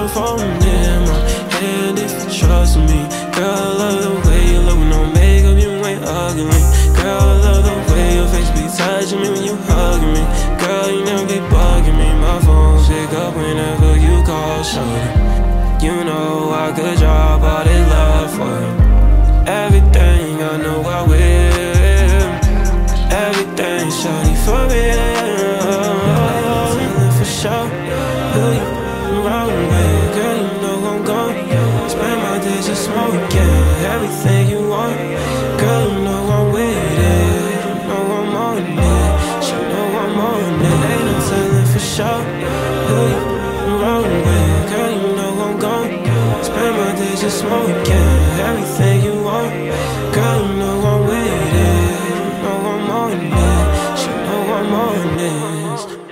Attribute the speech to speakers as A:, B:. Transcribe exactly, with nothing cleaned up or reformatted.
A: phone in my hand if you trust me. Girl, I love the way you look with no makeup, you ain't ugly. Girl, I love the way your face be touching me when you hugging me. Girl, you never be bugging me. My phone pick up whenever you call, shorty. You know I could drop all this love for you. Everything I know I will. Everything, shorty, for real. For sure. Who you wrong with? Girl, you know I'm gone. Spend my days just smoking. Everything you want. Girl, you know I'm with it. You know I'm on it. She know I'm on it. Ain't no telling for sure. Who you wrong with? Girl, you know I'm gone. Spend my days just smoking. Everything you want. Girl, you know I'm with it. You know I'm on it. She know I'm on this.